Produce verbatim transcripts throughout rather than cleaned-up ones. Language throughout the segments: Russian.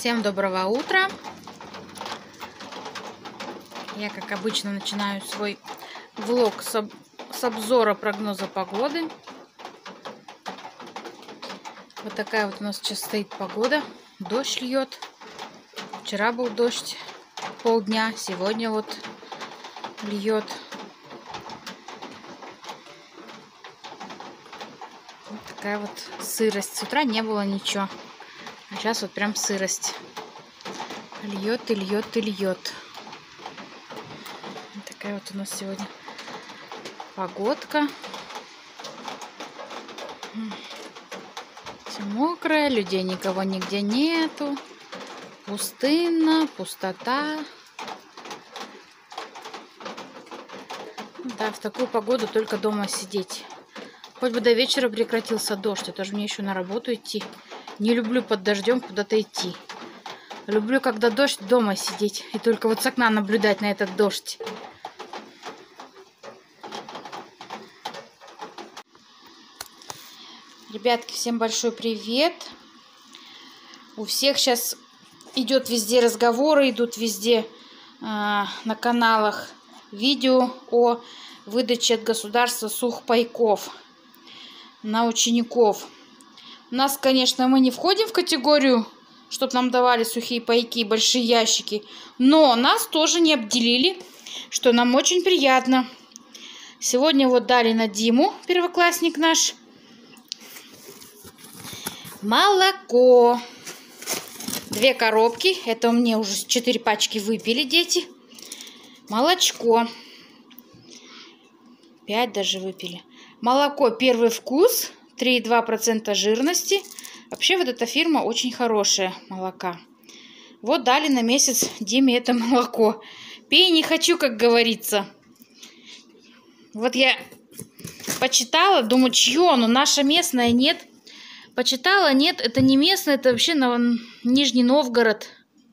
Всем доброго утра! Я, как обычно, начинаю свой влог с, об... с обзора прогноза погоды. Вот такая вот у нас сейчас стоит погода. Дождь льет. Вчера был дождь полдня, сегодня вот льет. Вот такая вот сырость. С утра не было ничего. А сейчас вот прям сырость. Льет и льет и льет. Вот такая вот у нас сегодня погодка. Все мокрое, людей никого нигде нету. Пустынно, пустота. Да, в такую погоду только дома сидеть. Хоть бы до вечера прекратился дождь, это же мне еще на работу идти. Не люблю под дождем куда-то идти. Люблю, когда дождь, дома сидеть. И только вот с окна наблюдать на этот дождь. Ребятки, всем большой привет. У всех сейчас идет везде разговоры, идут везде э, на каналах видео о выдаче от государства сухпайков на учеников. У нас, конечно, мы не входим в категорию, чтобы нам давали сухие пайки, большие ящики. Но нас тоже не обделили, что нам очень приятно. Сегодня вот дали на Диму, первоклассник наш, молоко. Две коробки. Это у меня уже четыре пачки выпили дети. Молочко. Пять даже выпили. Молоко первый вкус. три и два процента жирности. Вообще вот эта фирма очень хорошая молока. Вот дали на месяц Диме это молоко. Пей не хочу, как говорится. Вот я почитала, думаю, чье оно, наше местное, нет. Почитала, нет, это не местное, это вообще на Нижний Новгород.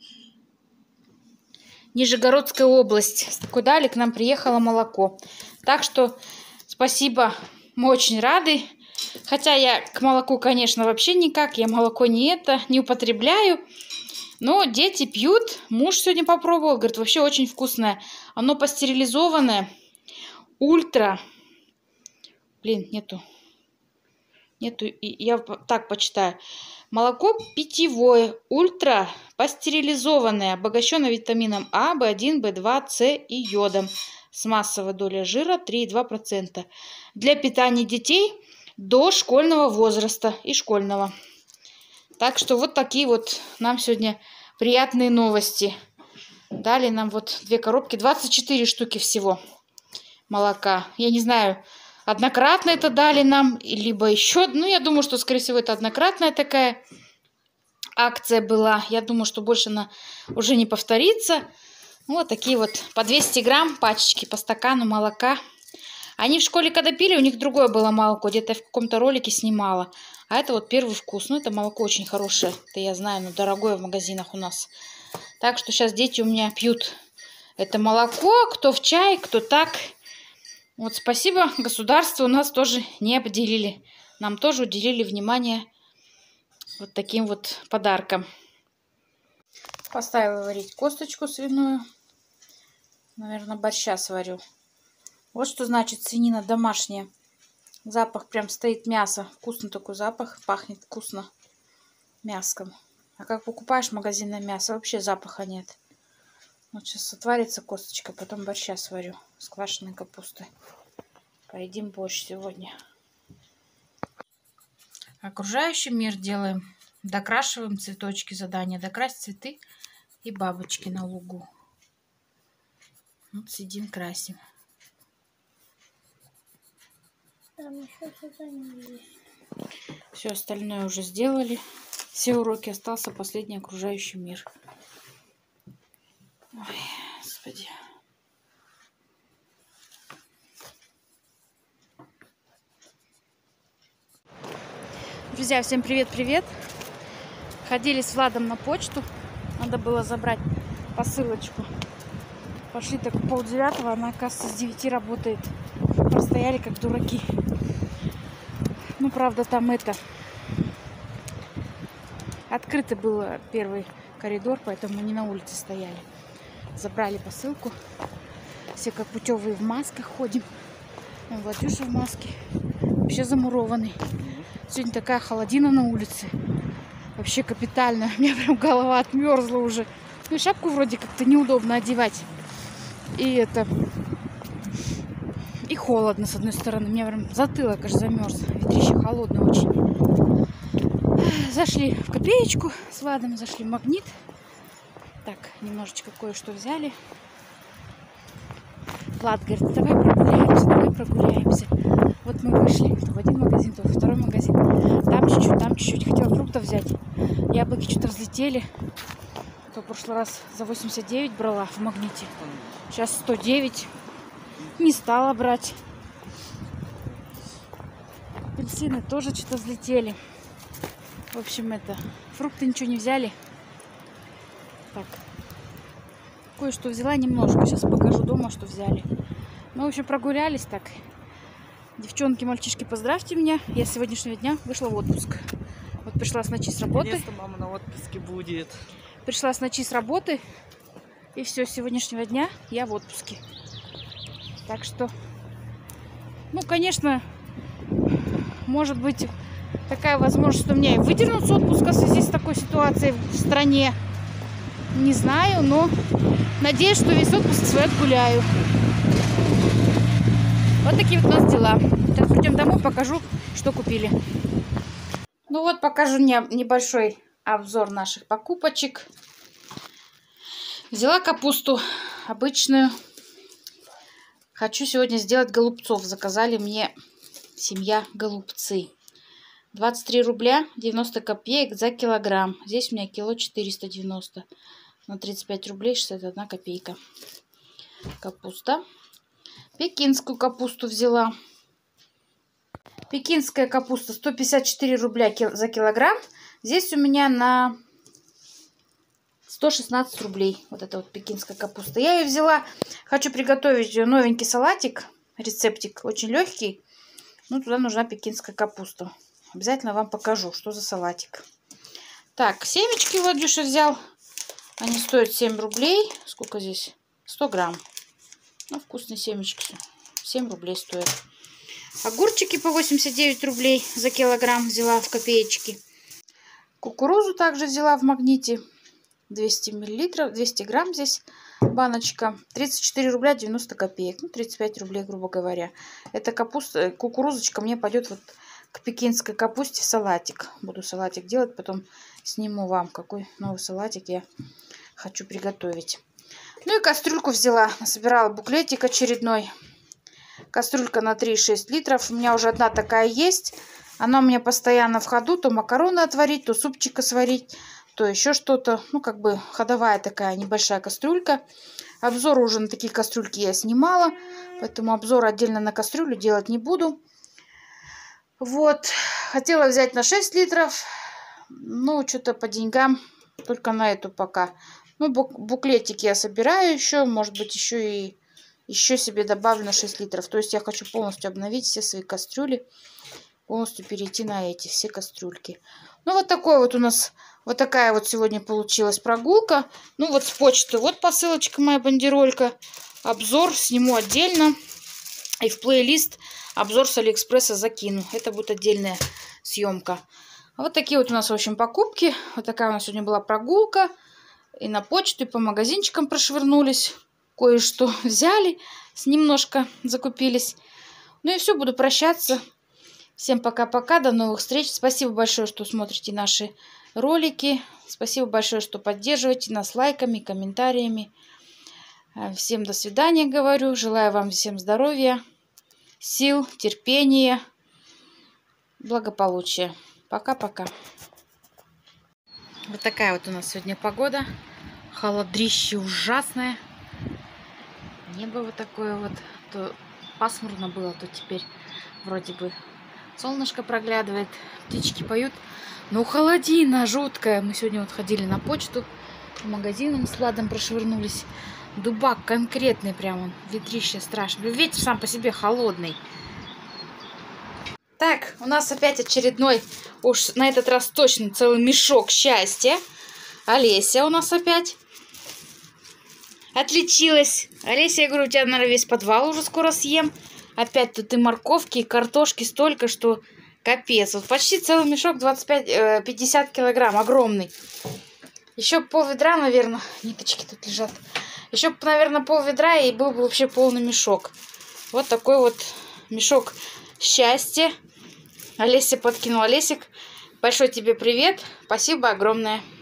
Нижегородская область. Куда ли к нам приехало молоко. Так что спасибо, мы очень рады. Хотя я к молоку, конечно, вообще никак. Я молоко не это, не употребляю. Но дети пьют. Муж сегодня попробовал. Говорит, вообще очень вкусное. Оно пастерилизованное. Ультра. Блин, нету. Нету. Я так почитаю. Молоко питьевое. Ультра пастерилизованное. Обогащено витамином А, бэ один, бэ два, С и йодом. С массовой долей жира три и два процента. Для питания детей до школьного возраста и школьного. Так что вот такие вот нам сегодня приятные новости. Дали нам вот две коробки, двадцать четыре штуки всего молока. Я не знаю, однократно это дали нам, либо еще. Ну, я думаю, что, скорее всего, это однократная такая акция была. Я думаю, что больше она уже не повторится. Вот такие вот по двести грамм пачечки по стакану молока. Они в школе, когда пили, у них другое было молоко. Где-то в каком-то ролике снимала. А это вот первый вкус. Ну, это молоко очень хорошее. Это я знаю, но дорогое в магазинах у нас. Так что сейчас дети у меня пьют это молоко. Кто в чай, кто так. Вот спасибо. Государство у нас тоже не обделили. Нам тоже уделили внимание вот таким вот подарком. Поставила варить косточку свиную. Наверное, борща сварю. Вот что значит свинина домашняя. Запах прям стоит мясо. Вкусный такой запах. Пахнет вкусно мяском. А как покупаешь магазинное мясо, вообще запаха нет. Вот сейчас отварится косточка, потом борща сварю с квашеной капустой. Поедим борщ сегодня. Окружающий мир делаем. Докрашиваем цветочки. Задание. Докрасить цветы и бабочки на лугу. Вот сидим, красим. Все остальное уже сделали. Все уроки, остался последний окружающий мир. Ой, Господи. Друзья, всем привет-привет. Ходили с Владом на почту. Надо было забрать посылочку. Пошли так в полдевятого, она, оказывается, с девяти работает. Простояли как дураки. Ну, правда, там это... Открыто было первый коридор, поэтому мы не на улице стояли. Забрали посылку. Все как путевые в масках ходим. Владюша в маске. Вообще замурованный. Сегодня такая холодина на улице. Вообще капитально. У меня прям голова отмерзла уже. Ну и шапку вроде как-то неудобно одевать. И это... И холодно, с одной стороны. У меня прям затылок аж замерз. Ветрище холодное очень. Зашли в копеечку с Владом. Зашли в Магнит. Так, немножечко кое-что взяли. Влад говорит, давай прогуляемся, давай прогуляемся. Вот мы вышли то в один магазин, то во второй магазин. Там чуть-чуть, там чуть-чуть. Хотела фруктов взять. Яблоки что-то взлетели. То в прошлый раз за восемьдесят девять брала в Магните. Сейчас сто девять. Не стала брать. Апельсины тоже что-то взлетели. В общем, это... Фрукты ничего не взяли. Так. Кое-что взяла немножко. Сейчас покажу дома, что взяли. Мы, в общем, прогулялись так. Девчонки, мальчишки, поздравьте меня. Я с сегодняшнего дня вышла в отпуск. Вот пришла с ночи с работы. Наконец-то мама на отпуске будет. Пришла с ночи с работы. И все, с сегодняшнего дня я в отпуске. Так что, ну, конечно, может быть такая возможность, что меня и выдернут с отпуска в связи с такой ситуацией в стране. Не знаю, но надеюсь, что весь отпуск свой отгуляю. Вот такие вот у нас дела. Сейчас придем домой, покажу, что купили. Ну вот, покажу небольшой обзор наших покупочек. Взяла капусту обычную. Хочу сегодня сделать голубцов. Заказали мне семья голубцы. двадцать три рубля девяносто копеек за килограмм. Здесь у меня кило четыреста девяносто. На тридцать пять рублей шестьдесят одна копейка. Капуста. Пекинскую капусту взяла. Пекинская капуста сто пятьдесят четыре рубля за килограмм. Здесь у меня на сто шестнадцать рублей. Вот эта вот пекинская капуста. Я ее взяла. Хочу приготовить новенький салатик. Рецептик очень легкий. Ну, туда нужна пекинская капуста. Обязательно вам покажу, что за салатик. Так, семечки Владюша взял. Они стоят семь рублей. Сколько здесь? сто грамм. Ну, вкусные семечки. семь рублей стоят. Огурчики по восемьдесят девять рублей за килограмм взяла в копеечки. Кукурузу также взяла в Магните. двести миллилитров, двести грамм здесь баночка. тридцать четыре рубля девяносто копеек. Ну, тридцать пять рублей, грубо говоря. Эта капуста, кукурузочка мне пойдет вот к пекинской капусте в салатик. Буду салатик делать, потом сниму вам, какой новый салатик я хочу приготовить. Ну и кастрюльку взяла. Собирала буклетик очередной. Кастрюлька на три и шесть литров. У меня уже одна такая есть. Она у меня постоянно в ходу. То макароны отварить, то супчика сварить, то еще что-то. Ну, как бы ходовая такая небольшая кастрюлька. Обзор уже на такие кастрюльки я снимала. Поэтому обзор отдельно на кастрюлю делать не буду. Вот. Хотела взять на шесть литров. Ну, что-то по деньгам только на эту пока. Ну, буклетики я собираю еще. Может быть, еще и еще себе добавлю на шесть литров. То есть я хочу полностью обновить все свои кастрюли. Полностью перейти на эти все кастрюльки. Ну, вот такой вот у нас, вот такая вот сегодня получилась прогулка. Ну, вот с почты. Вот посылочка моя, бандеролька. Обзор сниму отдельно. И в плейлист обзор с Алиэкспресса закину. Это будет отдельная съемка. Вот такие вот у нас, в общем, покупки. Вот такая у нас сегодня была прогулка. И на почту, и по магазинчикам прошвырнулись. Кое-что взяли. Немножко закупились. Ну и все, буду прощаться. Всем пока-пока. До новых встреч. Спасибо большое, что смотрите наши ролики. Спасибо большое, что поддерживаете нас лайками, комментариями. Всем до свидания, говорю. Желаю вам всем здоровья, сил, терпения, благополучия. Пока-пока. Вот такая вот у нас сегодня погода. Холодрище ужасное. Небо вот такое вот. То пасмурно было, то теперь вроде бы солнышко проглядывает. Птички поют. Но холодина жуткая. Мы сегодня вот ходили на почту. По магазинам с Владом прошвырнулись. Дубак конкретный прям он. Ветрище страшно. Ветер сам по себе холодный. Так, у нас опять очередной, уж на этот раз точно целый мешок счастья. Олеся у нас опять отличилась. Олеся, я говорю, у тебя, наверное, весь подвал уже скоро съем. Опять тут и морковки, и картошки столько, что капец. Вот почти целый мешок, двадцать пять пятьдесят килограмм, огромный. Еще пол ведра, наверное, ниточки тут лежат. Еще, наверное, пол ведра, и был бы вообще полный мешок. Вот такой вот мешок счастья. Олеся подкинула. Олесик, большой тебе привет. Спасибо огромное.